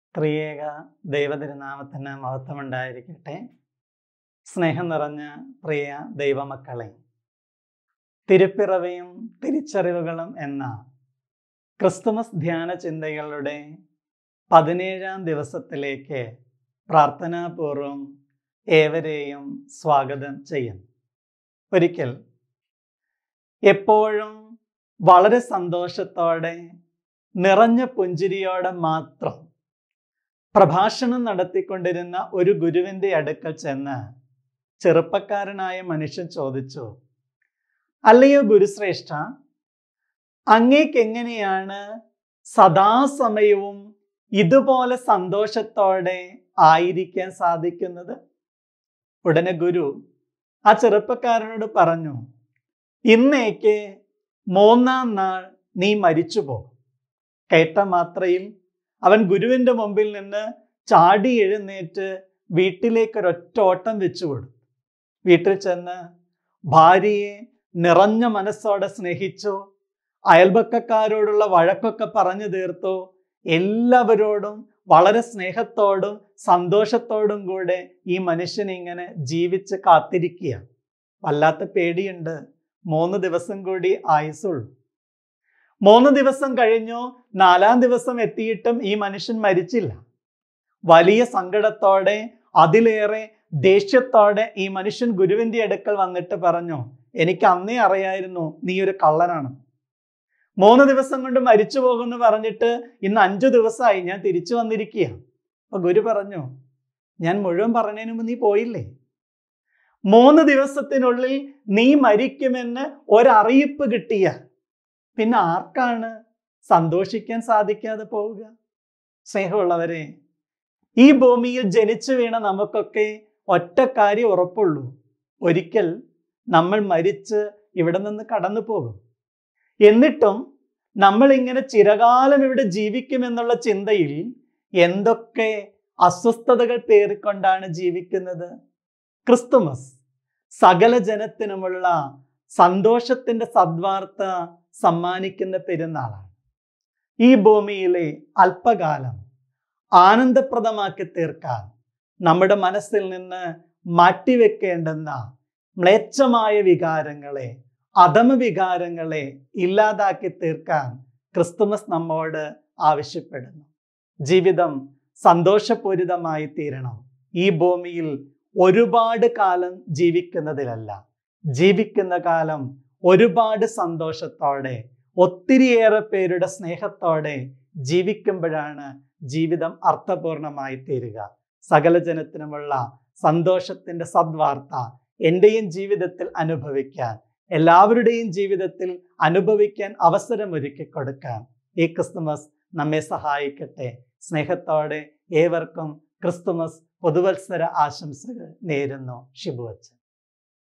ത്രിയേക ദൈവതിരുനാമത്തിന് മഹത്വമുണ്ടായിരിക്കട്ടെ. സ്നേഹം നിറഞ്ഞ പ്രിയ ദൈവമക്കളെ, തിരുപ്പിറവിയും തിരിച്ചറിവുകളും എന്ന ക്രിസ്തുമസ് ധ്യാന ചിന്തകളുടെ 17ാം ദിവസത്തിലേക്ക് പ്രാർത്ഥനാപൂർവം ഏവരെയും സ്വാഗതം ചെയ്യുന്നു. ഒരിക്കൽ എപ്പോഴും വളരെ സന്തോഷത്തോടെ നിറഞ്ഞ പുഞ്ചിരിയോടെ മാത്രം പ്രഭാഷണം നടത്തിക്കൊണ്ടിരുന്ന ഒരു ഗുരുവിൻ്റെ അടുക്കൽ ചെന്ന് ചെറുപ്പക്കാരനായ മനുഷ്യൻ ചോദിച്ചു, അല്ലയോ ഗുരുശ്രേഷ്ഠ, അങ്ങേക്കെങ്ങനെയാണ് സദാസമയവും ഇതുപോലെ സന്തോഷത്തോടെ ആയിരിക്കാൻ സാധിക്കുന്നത്? ഉടനെ ഗുരു ആ ചെറുപ്പക്കാരനോട് പറഞ്ഞു, ഇന്നേക്ക് 3-ാം നാൾ നീ മരിച്ചു പോകും. കേട്ട മാത്രയിൽ അവൻ ഗുരുവിൻ്റെ മുമ്പിൽ നിന്ന് ചാടി എഴുന്നേറ്റ് വീട്ടിലേക്കൊരൊറ്റ ഓട്ടം വെച്ചു കൊടുത്തു. വീട്ടിൽ ചെന്ന് ഭാര്യയെ നിറഞ്ഞ മനസ്സോടെ സ്നേഹിച്ചു. അയൽപക്കക്കാരോടുള്ള വഴക്കൊക്കെ പറഞ്ഞു തീർത്തു. എല്ലാവരോടും വളരെ സ്നേഹത്തോടും സന്തോഷത്തോടും കൂടെ ഈ മനുഷ്യൻ ഇങ്ങനെ ജീവിച്ച് കാത്തിരിക്കുക. വല്ലാത്ത പേടിയുണ്ട്. 3 ദിവസം കൂടി ആയുസുള്ളൂ. 3 ദിവസം കഴിഞ്ഞു. 4-ാം ദിവസം എത്തിയിട്ടും ഈ മനുഷ്യൻ മരിച്ചില്ല. വലിയ സങ്കടത്തോടെ, അതിലേറെ ദേഷ്യത്തോടെ ഈ മനുഷ്യൻ ഗുരുവിൻ്റെ അടുക്കൽ വന്നിട്ട് പറഞ്ഞു, എനിക്ക് അന്നേ അറിയായിരുന്നു നീ ഒരു കള്ളനാണ്. 3 ദിവസം കൊണ്ട് മരിച്ചു പോകുമെന്ന് പറഞ്ഞിട്ട് ഇന്ന് 5 ദിവസമായി ഞാൻ തിരിച്ചു വന്നിരിക്കുക. അപ്പൊ ഗുരു പറഞ്ഞു, ഞാൻ മുഴുവൻ പറഞ്ഞതിന് മുമ്പ് നീ പോയില്ലേ? 3 ദിവസത്തിനുള്ളിൽ നീ മരിക്കുമെന്ന് ഒരറിയിപ്പ് കിട്ടിയ പിന്നെ ആർക്കാണ് സന്തോഷിക്കാൻ സാധിക്കാതെ പോവുക? സ്നേഹമുള്ളവരെ, ഈ ഭൂമിയിൽ ജനിച്ചു വീണ നമുക്കൊക്കെ ഒറ്റ കാര്യം ഉറപ്പുള്ളൂ, ഒരിക്കൽ നമ്മൾ മരിച്ച് ഇവിടെ നിന്ന് കടന്നു പോകും. എന്നിട്ടും നമ്മൾ ഇങ്ങനെ ചിരകാലം ഇവിടെ ജീവിക്കുമെന്നുള്ള ചിന്തയിൽ എന്തൊക്കെ അസ്വസ്ഥതകൾ പേറിക്കൊണ്ടാണ് ജീവിക്കുന്നത്. ക്രിസ്തുമസ് സകല ജനത്തിനുമുള്ള സന്തോഷത്തിന്റെ സദ്വാർത്ത സമ്മാനിക്കുന്ന പെരുന്നാളാണ്. ഈ ഭൂമിയിലെ അല്പകാലം ആനന്ദപ്രദമാക്കി തീർക്കാൻ നമ്മുടെ മനസ്സിൽ നിന്ന് മാറ്റിവെക്കേണ്ടുന്ന മ്ലേച്ഛമായ വികാരങ്ങളെ, അധമ വികാരങ്ങളെ ഇല്ലാതാക്കി തീർക്കാൻ ക്രിസ്തുമസ് നമ്മോട് ആവശ്യപ്പെടുന്നു. ജീവിതം സന്തോഷപൂരിതമായി തീരണം. ഈ ഭൂമിയിൽ ഒരുപാട് കാലം ജീവിക്കുന്നതിലല്ല, ജീവിക്കുന്ന കാലം ഒരുപാട് സന്തോഷത്തോടെ, ഒത്തിരിയേറെ പേരുടെ സ്നേഹത്തോടെ ജീവിക്കുമ്പോഴാണ് ജീവിതം അർത്ഥപൂർണമായി തീരുക. സകല ജനത്തിനുമുള്ള സന്തോഷത്തിന്റെ സദ്വാർത്ത എൻ്റെയും ജീവിതത്തിൽ അനുഭവിക്കാൻ, എല്ലാവരുടെയും ജീവിതത്തിൽ അനുഭവിക്കാൻ അവസരമൊരുക്കി കൊടുക്കാൻ ഈ ക്രിസ്തുമസ് നമ്മെ സഹായിക്കട്ടെ. സ്നേഹത്തോടെ ഏവർക്കും ക്രിസ്തുമസ് പുതുവത്സര ആശംസകൾ നേരുന്നു. ഷിബു അച്ഛൻ.